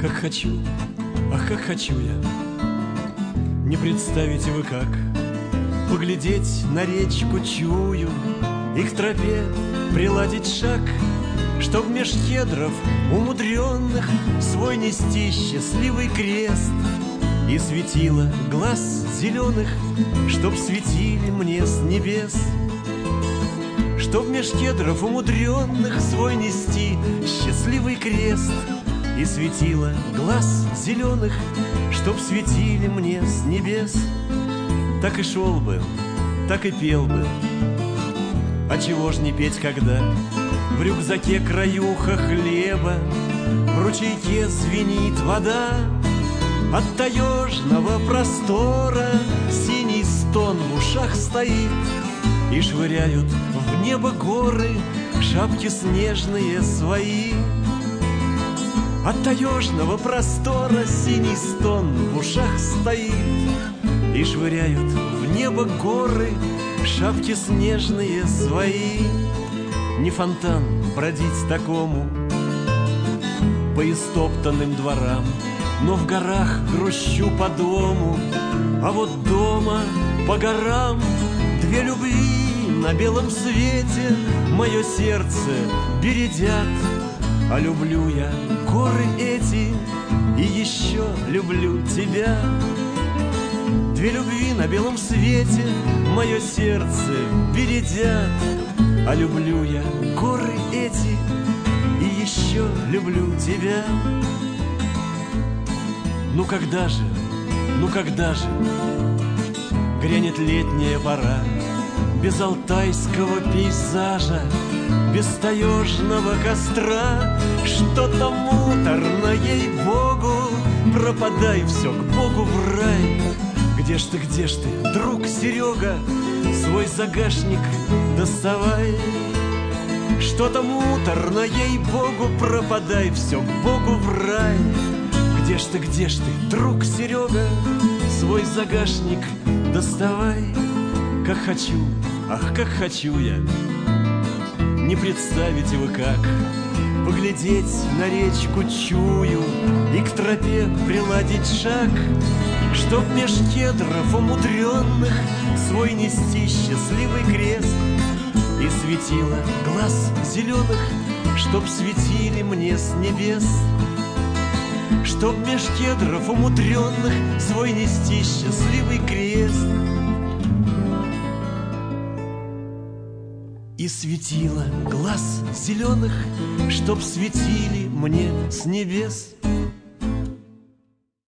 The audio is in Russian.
Как хочу, ах, как хочу я. Не представите вы как поглядеть на речку чую и к тропе приладить шаг, чтоб меж кедров умудренных свой нести счастливый крест и светило глаз зеленых, чтоб светили мне с небес. Чтоб меж кедров умудренных свой нести счастливый крест и светило глаз зеленых, чтоб светили мне с небес. Так и шел бы, так и пел бы. А чего ж не петь, когда в рюкзаке краюха хлеба, в ручейке звенит вода, от таежного простора синий стон в ушах стоит, и швыряют в небо горы шапки снежные свои. От таежного простора синий стон в ушах стоит, и швыряют в небо горы шапки снежные свои. Не фонтан бродить такому по истоптанным дворам, но в горах грущу по дому, а вот дома по горам две любви на белом свете мое сердце бередят. А люблю я горы эти и еще люблю тебя. Две любви на белом свете мое сердце бередят. А люблю я горы эти и еще люблю тебя. Ну когда же грянет летняя пора, без алтайского пейзажа, без таежного костра? Что-то муторно, ей-богу, пропадай все к Богу в рай. Где ж ты, друг Серега, свой загашник доставай? Что-то муторно, ей-богу, пропадай все к Богу в рай. Где ж ты, друг Серега, свой загашник доставай? Как хочу, ах, как хочу я. Не представите вы как поглядеть на речку чую и к тропе приладить шаг, чтоб меж кедров умудренных свой нести счастливый крест и светило глаз зеленых, чтоб светили мне с небес. Чтоб меж кедров умудренных свой нести счастливый крест и светило глаз зеленых, чтоб светили мне с небес.